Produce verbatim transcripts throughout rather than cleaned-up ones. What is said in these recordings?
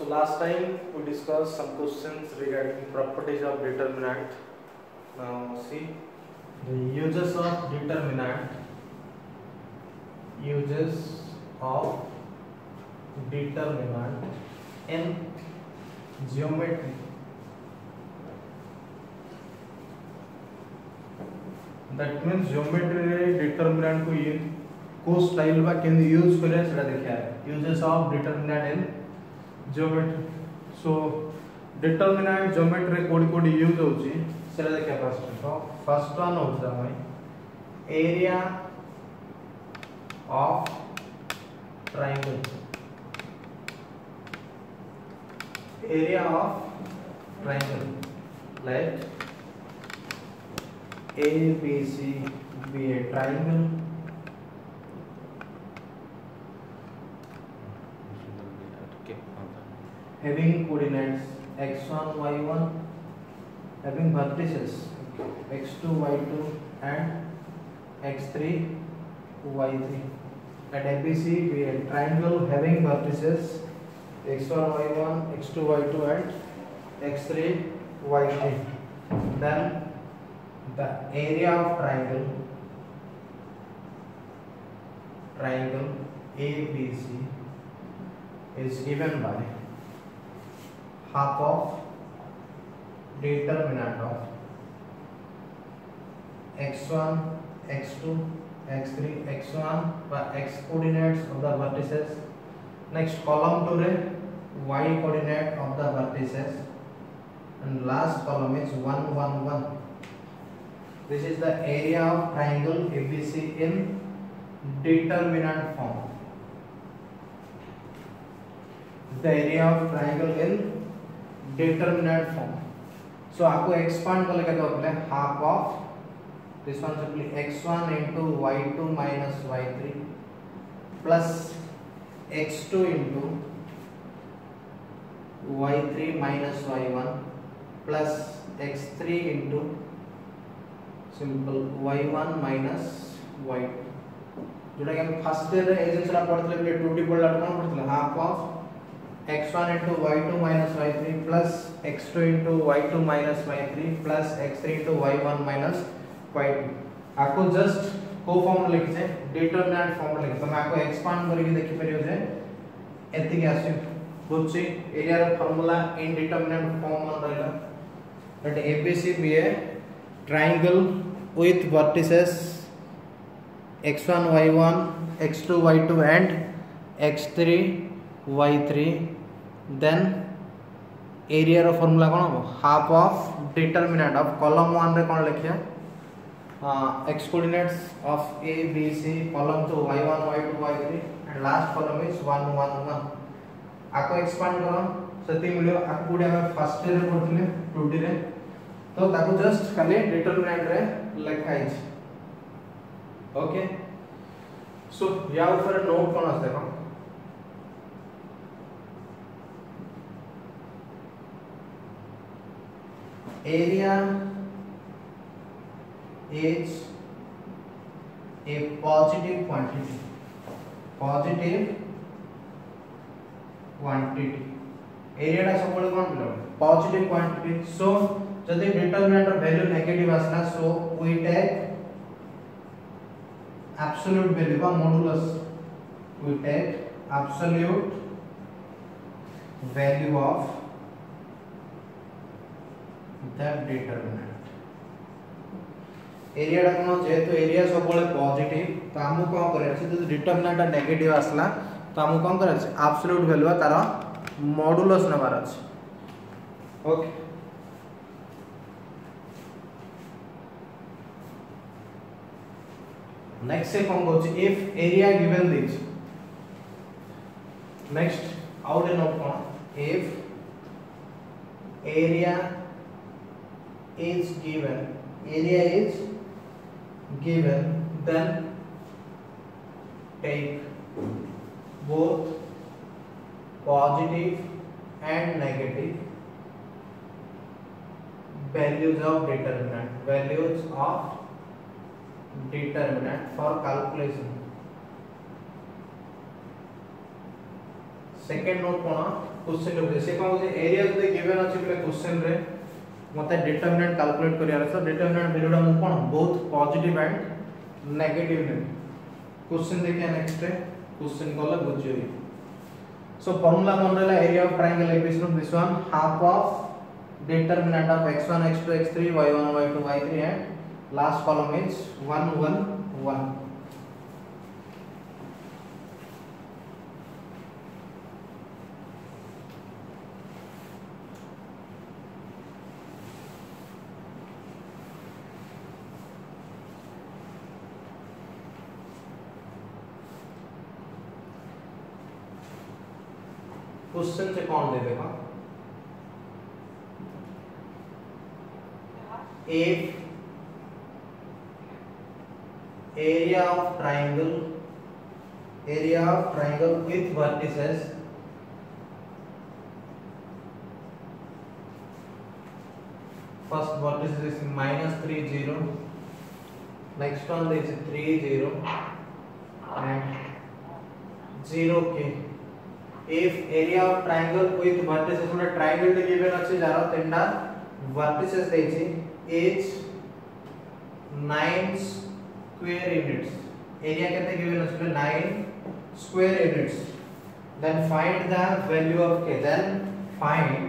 So last time we discussed some questions regarding properties of determinant. Now see the uses of determinant. Uses of determinant in geometry. That means geometry रे determinant को ये को style बा केंद्र use करे सेटा देखा है. Uses of determinant in geometry. So determinant geometry कोडी कोडी use होची सेटा देखा first. So first one होता है area of triangle. Area of triangle like A B C be a triangle. Having coordinates x one y one, having vertices x two y two and x three y three. At A B C be a triangle having vertices x one y one, x two y two and x three y three. Then the area of triangle triangle A B C is given by half of determinant of x one, x two, x three, x one by x coordinates of the vertices. Next column two re y coordinate of the vertices and last column is one one one. This is the area of triangle A B C in determinant form. The area of triangle in determinant form. So आपको expand कर लेगा तो अपने half of this one simply x one into y two minus y three plus x two into y three minus y one plus x three into simple y one minus y two. जोटा कि हम first year रे agency रा पढ़थले बले टू डी पढ़ला कोन पढ़थले half of x one into y two minus y three plus x two into y two minus y three plus x three into y one minus y two. आपको just को फॉर्म लिखि छै डिटरमिनेंट फॉर्म लिखि त आपको expand करके देखि परियो जे एति के आसी होछि एरिया रो फार्मूला इनडिटरमिनेंट फॉर्म मन रहला that A B C be a triangle with vertices x one y one, x two y two and x three y three. Then area रो फार्मूला कोन हो half of determinant of column one रे कोन लिखिया x coordinates of A B C, column two y one y two y three and last column is one one one. आको expand करो सती मिलियो आको गुडे हम फर्स्ट रे पढथिले टू डी रे तो ताको जस्ट खाली डिटरमिनेंट रे लिखाइ छै. ओके सो या ऊपर नोट कोन आसे देखो area is a positive quantity positive quantity area टा सब कोन बिलो positive quantity. So जदि determinant of value negative आसना so we take absolute value का modulus we take absolute value of that determinant. Area टा कोन जेहेतु एरिया सब बळे पॉजिटिव तो हमु कोन करे छै जदि डिटरमिनेंट नेगेटिव आसला तो हमु कोन करे छै एब्सोल्यूट वैल्यू तार मॉडुलस नबार छै. ओके नेक्स्ट से कोन कहू छै if area given this next out in of कोन if area is given area is given then take both positive and negative values of determinant values of determinant for calculation second note कोन question रे से कोन जे area जदि given अछि बले question रे मते determinant calculate करियार छ डिटरमिनेंट वैल्यू डा मु कोन बोथ पॉजिटिव एंड नेगेटिव ने क्वेश्चन देखिए नेक्स्ट क्वेश्चन कोला बुझियो सो फार्मूला कोन रहला area of triangle A B C this one half of determinant of x one x two x three y one y two y three and last column is one one one question से कौन दे देगा if area of triangle area of triangle with vertices first vertex is minus three zero next one is three zero and zero k if area of triangle with vertices मतलब triangle टे given अछि जारो तीनटा vertices देछि is nine square units area केते given अछि nine square units then find the value of k then find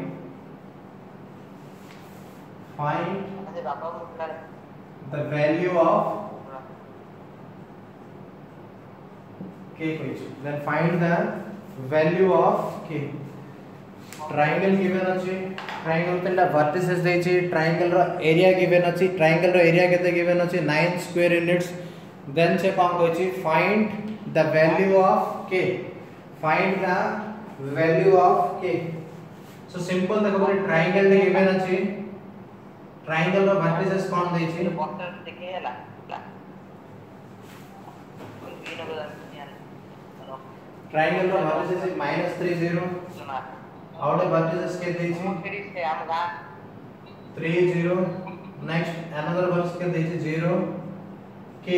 find the value of k then find the value of k triangle given अछि triangle तंडा vertices देछि triangle रो area given अछि triangle रो area केते given अछि nine square units then से कोन कहछि find the value of k find the value of k so simple देखो बोले ट्रायंगल रे गिवन अछि ट्रायंगल रो वर्टिसेस कोन देछि बॉक्स देखे हला ट्रायंगल रो vertices is minus three zero और वर्टिसेस के देछि three zero next another vertex के देछि zero k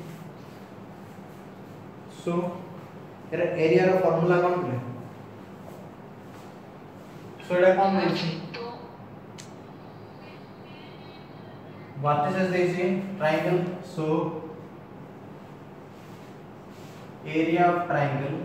सो एरा एरिया रो फार्मूला कोन ले सो एटा कोन देछि वर्टिसेस देछि triangle so area of triangle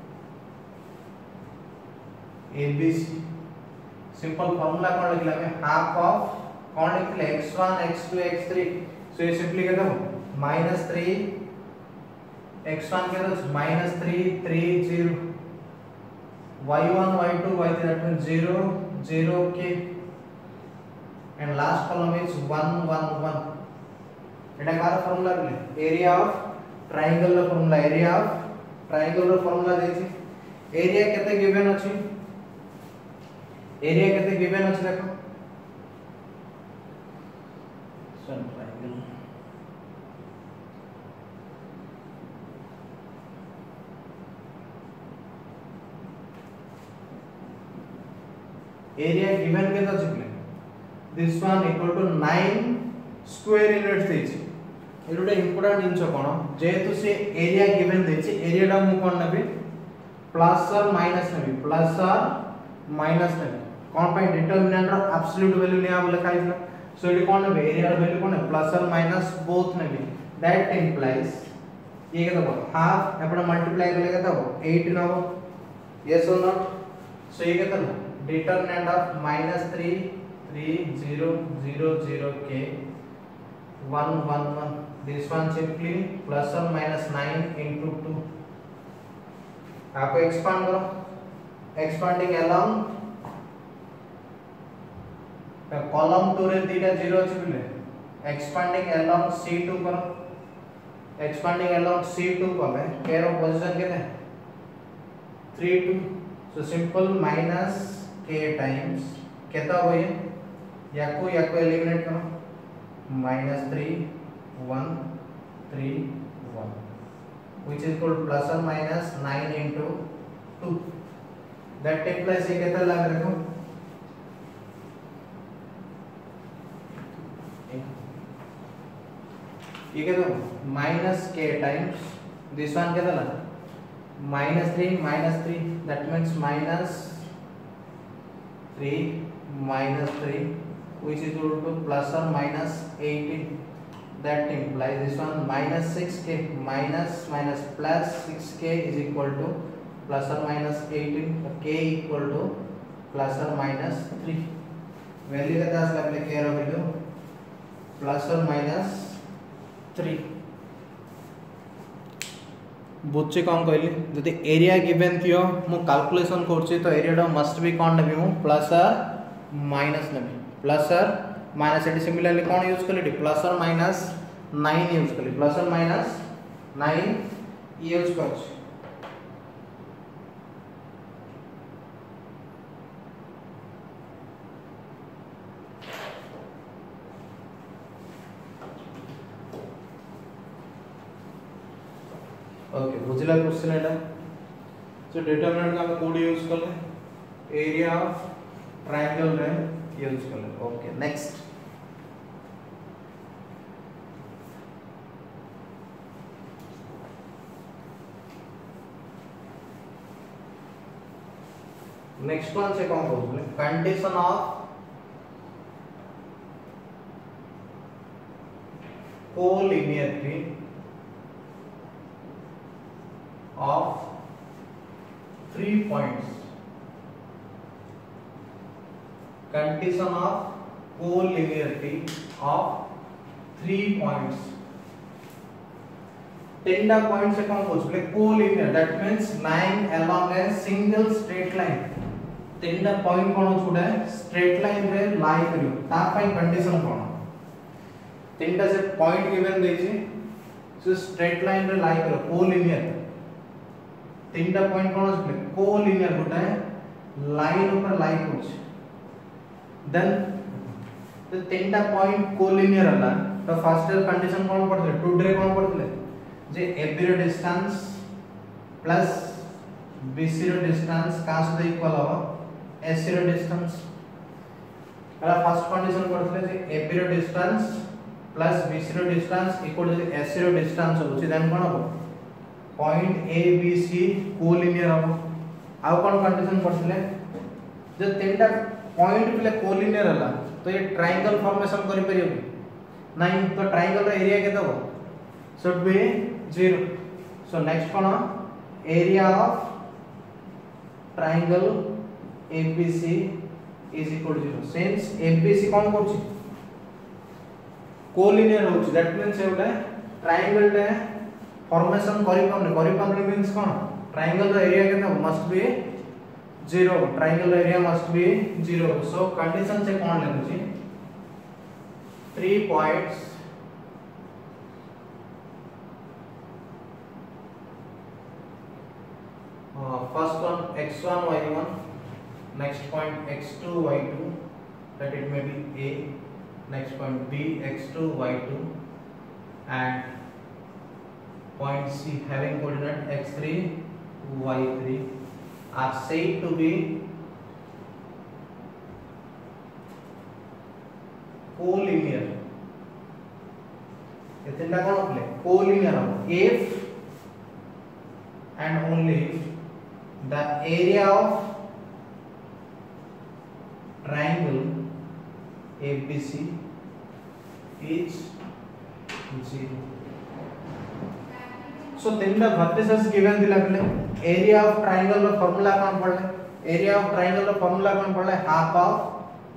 A B C simple formula कोन लिखला में हाफ ऑफ कोन लिखले x one x two x three सो ये सिंपली के दो minus three x one के दो minus three three zero y one y two y three that means zero zero k and last column is one one one एटा कार formula ले area of triangle रो formula area of triangle रो formula देछि area केते given अछि area केते given अछि देखो सन ट्रायंगल एरिया गिवन के तो छिले this one equal to nine square units देछि एरोडा इंपोर्टेंट जिंस कोन जेहेतु से एरिया गिवन देछि एरिया डा मु कोन नेबे प्लस और माइनस नेबे प्लस और माइनस नेबे कोन पे डिटरमिनेंट रो एब्सोल्यूट वैल्यू लिया बोले खाइला सो इट कोन नेबे एरिया रो वैल्यू कोन है प्लस और माइनस बोथ नेबे दैट इंप्लाइज ये के दबो हाफ एपडा मल्टीप्लाई करले के दबो eight नबो यस और नॉट सो ये के दबो determinant of minus three three zero zero zero k one one one this one simply plus or minus nine into two आपको एक्सपांड करो एक्सपांडिंग along कॉलम टू रे दीटा जीरो अछि बिले एक्सपांडिंग along C two करो expanding along C two कले केरो position केते three two सो सिंपल माइनस k टाइम्स केता होय याको याको एलिमिनेट करो minus three one three one which is equal to plus or minus nine into two that take place ये केता लग रखो ये केता minus k times this one केता लग minus three minus three, that means minus three minus three, which is equal to plus or minus eighteen. That implies this one minus six k minus minus plus six k is equal to plus or minus eighteen. K equal to plus or minus three. Value का दास लगले k row value plus or minus three. बुझे कौन कहली जदि area given थियो मु calculation करछि तो एरिया डा मस्ट बी कोन नेबी मु प्लस और माइनस नेबी प्लस और माइनस एटी सिमिलरली कोन यूज करली प्लस और माइनस नाइन यूज करली प्लस और माइनस नाइन यूज करछि. ओके बुझला क्वेश्चन एटा. सो डिटरमिनेंट का कोड यूज करले एरिया ऑफ ट्रायंगल रे यूज करले. ओके नेक्स्ट नेक्स्ट वन से कौन बोलते हैं condition of collinearity of three points. Condition of collinearity of three points. Tinda point से कौन बोलते हैं collinear, that means lying along a single straight line. Tinda point कौन होता है straight line रे lie करियो ता पाई condition कौन tinda से point given देछि so straight line रे lie करियो collinear. तीनटा पॉइंट कोन अछि कोलिनियर होता है लाइन ऊपर लाई कुछ देन तो तीनटा पॉइंट कोलिनियर हला तो फर्स्ट कंडीशन कोन पड़ते टू रे कोन पड़ते जे एबी रो डिस्टेंस प्लस बीसी रो डिस्टेंस का सहित इक्वल हो एसी रो डिस्टेंस. हला फर्स्ट कंडीशन पड़ते जे एबी रो डिस्टेंस प्लस बीसी रो डिस्टेंस इक्वल टू एसी रो डिस्टेंस होछि देन कोन हो point A B C collinear हो. आउ कोन कंडीशन पड़थिले जे तीनटा पॉइंट पले कोलिनियर हला तो ये ट्रायंगल फॉर्मेशन करि परियो नहीं तो ट्रायंगल रो एरिया केते हो should be zero. So next कोन area of triangle ABC is equal to zero since ABC कोन करछि कोलिनियर होछि दैट मींस एटा ट्रायंगल रे फॉर्मेशन करि पने करि पने मींस कोन ट्रायंगल रो एरिया केते मस्ट बी जीरो ट्रायंगल रो area must be zero. So condition से कोन लेछि three points first one X one Y one next point X two Y two that it may be A, next point B x two y two and point C having coordinate x three y three are said to be collinear. इतना कौन होते हैं collinear हो if and only if the area of triangle A B C is zero. So then the vertices given दिला पहले area of triangle का formula कौन पढ़ले area of triangle का formula कौन पढ़ले half of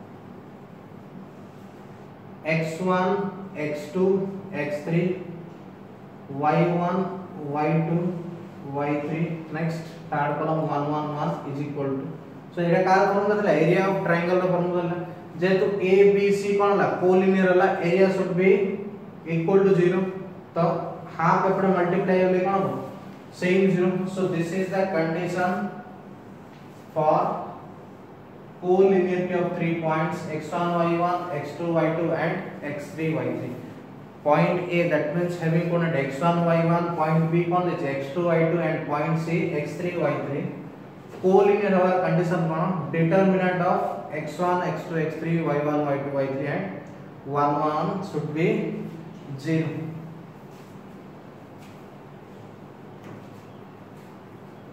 x one x two x three y one y two y three next third column one one one is equal to so एटा कार formula था area of triangle का formula था जेतु A B C कोन ला collinear ला area should be equal to zero तो हाफ एपडे मल्टीप्लाई होले कोन हो same zero. So this is the condition for collinearity of three points x one y one x two y two and x three y three. Point A that means having coordinate x one y one, point B कौन देचे x two y two and point C x three y three. collinear होगा condition कौन determinant of x one x two x three y one y two y three and one one should be zero.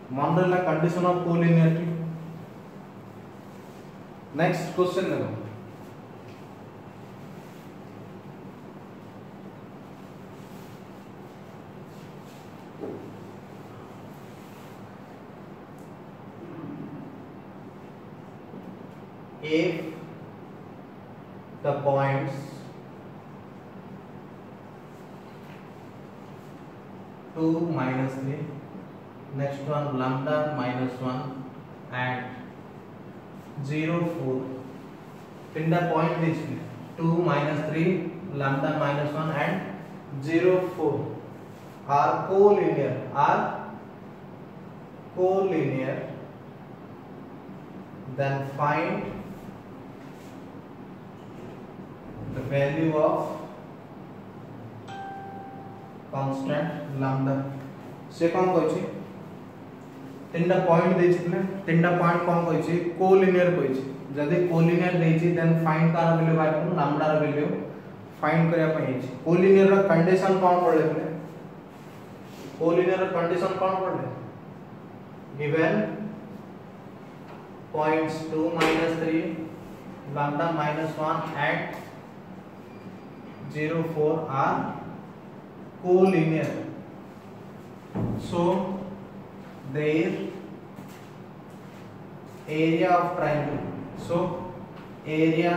मन रहा condition of collinearity. Next question देखो, if the points two minus three, next one lambda minus one and zero four, in the point this two minus three, lambda minus one and zero four are collinear, are collinear, then find the value of constant lambda। से कौन कहछि तीनटा point देछि ने तीनटा point कौन कहछि collinear कहछि। जदि collinear देछि then find कार वैल्यू बाय करू लैम्डा र वैल्यू फाइंड करिया पई छि। कोलिनियर र कंडीशन कौन पड़ले ने कोलिनियर र कंडीशन कौन पड़ले given points two minus three, lambda minus one and zero four are collinear, so their area of triangle, so area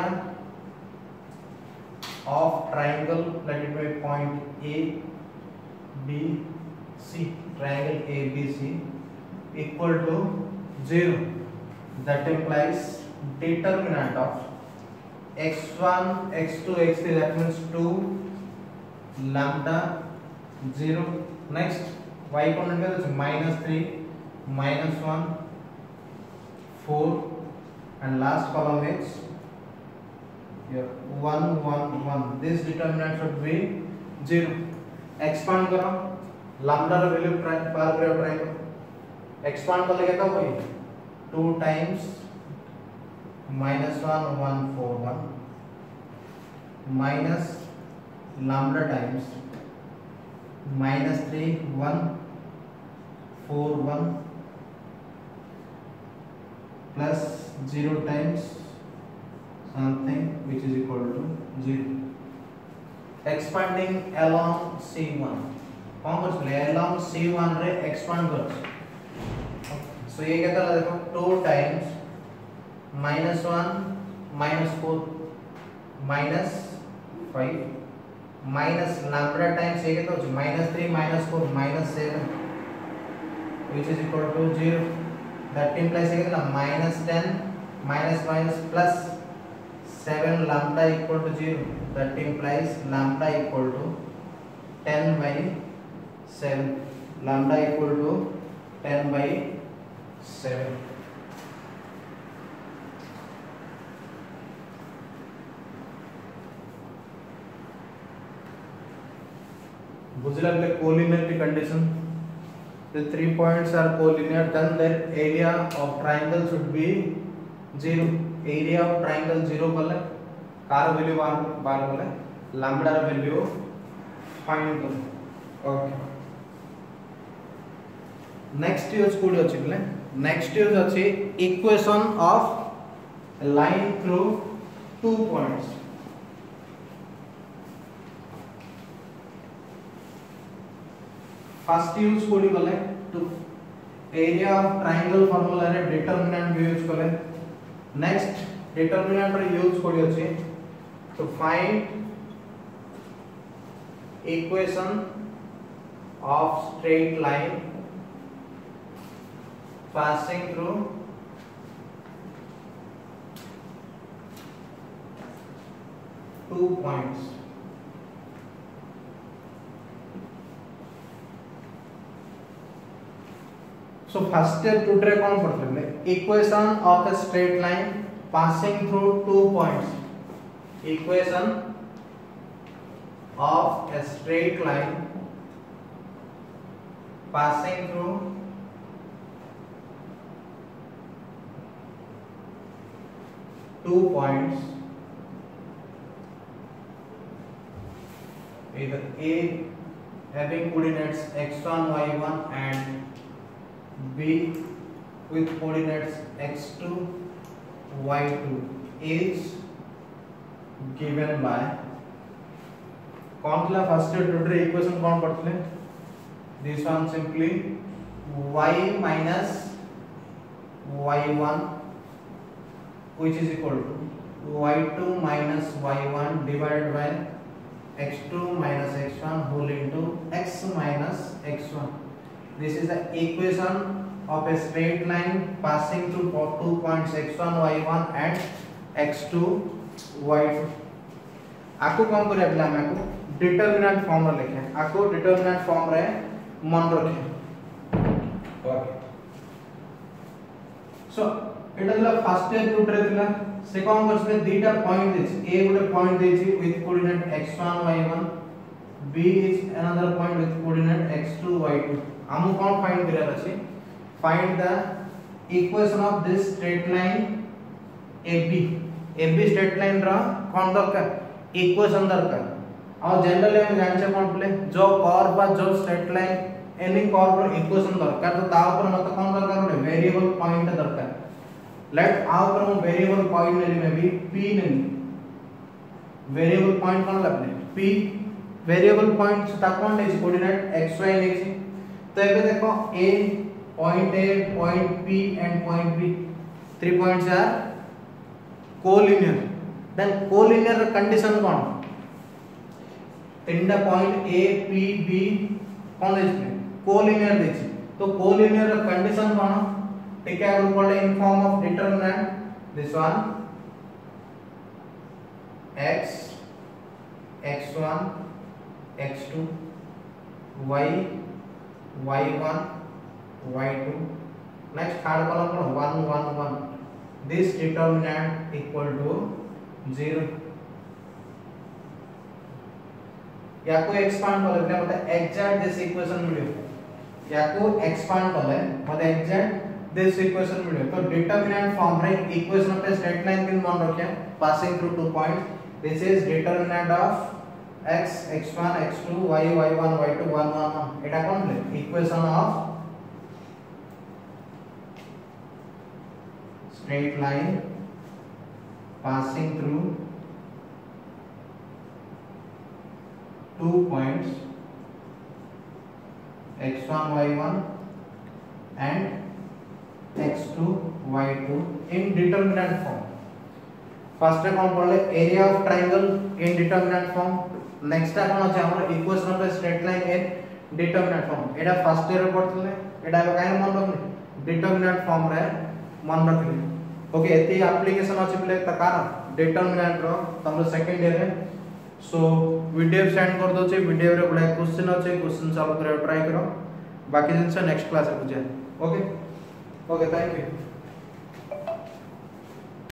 of triangle, let it be point A B C, triangle A B C equal to zero. That implies determinant of x one, x two, x three, that means two, lambda zero. Next y component is minus three, minus one, four, and last column is here one, one, one. This determinant should be zero. Expand करो lambda ର value बाहर करो try करो, expand कर लेगा तो वही two times minus one, one, four, one minus lambda times minus three, one, four, one plus zero times something which is equal to zero. Expanding along C one कौन कर along C one रे expand कर so ये क्या था देखो two times minus one minus four minus five minus lambda times ये क्या था minus three minus four minus seven which is equal to zero. That implies ये क्या था minus ten minus minus plus seven lambda equal to zero. That implies lambda equal to ten by seven, lambda equal to ten by seven. बुझला के collinearity condition, the three points are collinear, then their area of triangle should be zero. Area of triangle zero कले कार value बार बार कले lambda value find करो। Okay next use कोड अछि बले नेक्स्ट यूज अछि equation of line through two points. First use कोड कले to area of triangle formula रे डिटरमिनेंट यूज कले। नेक्स्ट डिटरमिनेंट रे यूज कोड अछि to find equation of straight line passing through two points. So first step to try कौन पढ़ते हैं equation of a straight line passing through two points. Equation of a straight line passing through two points, either A having coordinates x one, y one and B with coordinates x two y two is given by कौन थला first to equation कौन पढ़ते this one simply y minus y one which is equal to y two minus y one divided by x two minus x one whole into x minus x one. This is the equation of a straight line passing through two points x one y one and x two y two. आपको कौन करिया पिला मैं को determinant form रे लिखे आपको determinant form रे मन रखे ओके सो एटा दिला फर्स्ट स्टेप रूट रे दिला से कौन करछले दुईटा पॉइंट देछि ए गुटे पॉइंट देछि with coordinate x one y one b is another point with coordinate x two y two हमु कौन फाइंड करिया अछि find the equation of this straight line ab ab straight line रा कौन दरकार इक्वेशन दरकार और जनरली हम जानछे कौन बोले जो कर्व बा जो स्ट्रेट लाइन एनी कर्व रो इक्वेशन दरकार तो ता ऊपर मत कौन दरकार गोटे वेरिएबल पॉइंट दरकार लेट आ ऊपर हम वेरिएबल पॉइंट नेली में भी p नेली वेरिएबल पॉइंट कौन लपले p वेरिएबल पॉइंट ता कौन देछि कोऑर्डिनेट xy नेछि तो एबे देखो a point a point p and point b three points are collinear then collinear condition कौन तीनटा पॉइंट a p b कौन देछि कोलिनियर देछि तो कोलिनियर कंडीशन कौन ठीक है हम बोले in form of determinant this one x x one x two y y one y two next third column कौन one one one this determinant equal to zero या को एक्सपांड करले मतलब एग्जैक्ट दिस इक्वेशन मिलियो या को expand करले मतलब एग्जैक्ट दिस इक्वेशन मिलियो तो डिटरमिनेंट फॉर्म रे इक्वेशन ऑफ स्ट्रेट लाइन के मन रखिया passing through two points this is determinant of x x one x two y y one y two one one one एटा कोन ले equation of straight line passing through two points x one y one and x two y two in determinant form. First रे कोन पड़ले area of triangle in determinant form. Next टा कोन अछि हमर equation of a straight line in determinant form. एटा first year रे पढ़थले एटा काहे मन रखले determinant form रे मन रखले ओके एते एप्लीकेशन अछि बोले त कारण determinant रो तमरो सेकंड ईयर रे सो वीडियो सेंड कर दो छे वीडियो रे बडा क्वेश्चन अछि क्वेश्चन सॉल्व करे ट्राई करो बाकी दिन से नेक्स्ट क्लास रे बुझे ओके ओके थैंक यू।